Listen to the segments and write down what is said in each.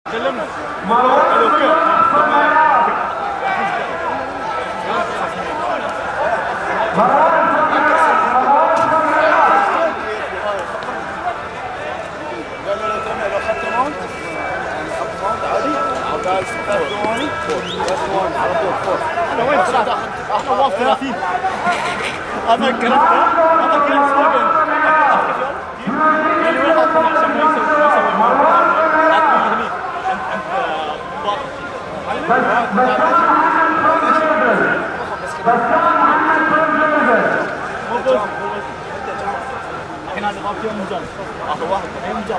كلمنا انا وين طلعت احنا واصل 30 هذا الكلام هذا كان سلوجن يعني وين حاطين عشان ما يسوي الحين هذا غاب فيهم مجال اخر واحد الحين مجال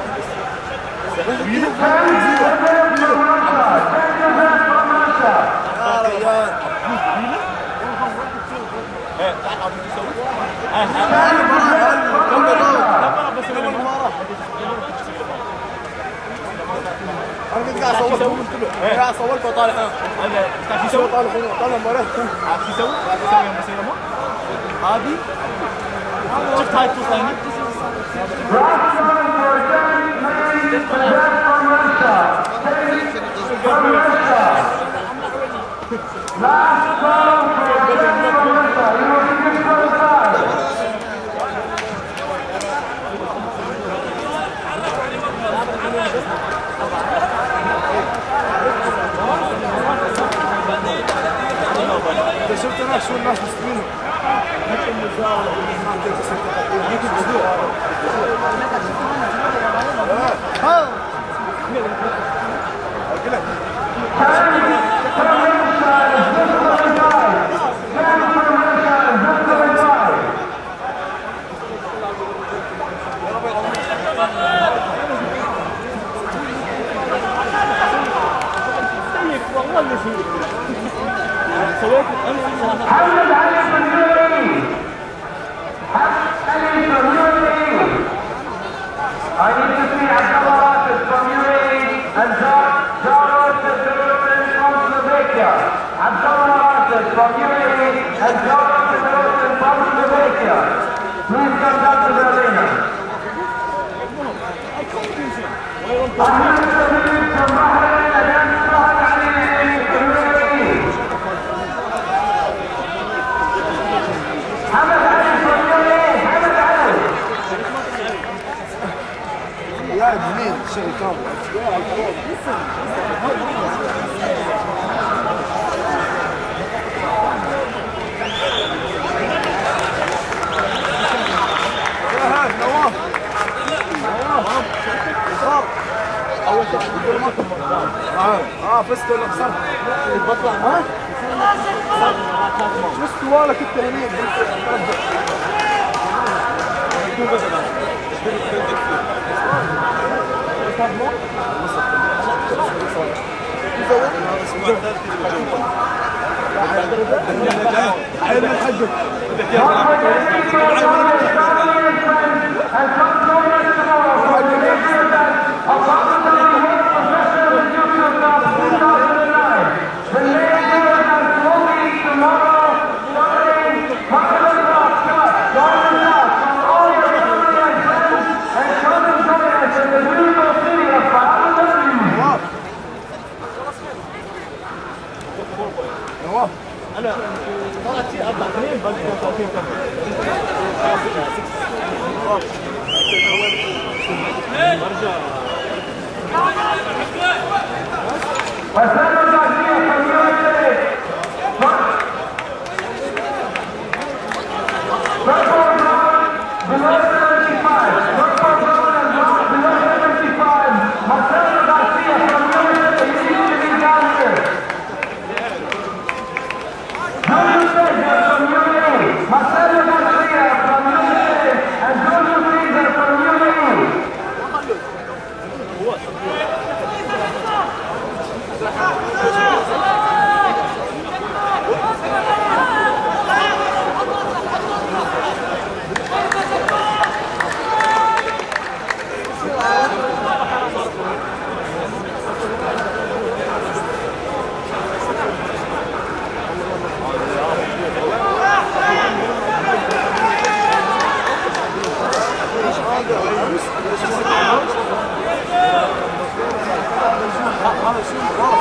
قاعد صورت وطالع هذا تعرف شو يسوي؟ طالع مباراة عارف شو يسوي؟ يسوي يوم يصير هذه شفت هاي التوصيني؟ شفت انا شو الناس مستويين هيك المزارع سويت امس حمد علي الفنيوري حمد علي الفنيوري I need to see Abdullah Rashid from UAE and Jaros from Slovakia. Abdullah Rashid from UAE and Jaros from Slovakia. Please come down to the arena. Ahmed Sabir from Bahrain against Fahad Ali from UAE. حمد علي الفنيوري حمد علي يا جميل شيء كامل اول شيء يقول ما كنت فزت ولا خسرت؟ بطلع ها؟ شو استوالك انت هنيك؟ انا طلعت شيء 4-2 بس Marcelo هذا شنو؟